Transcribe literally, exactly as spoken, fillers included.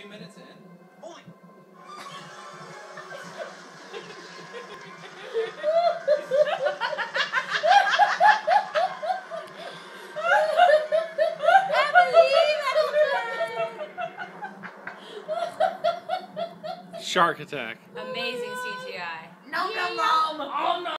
two minutes in. Holy. Shark attack. Amazing C G I. No, no, no. Oh, no.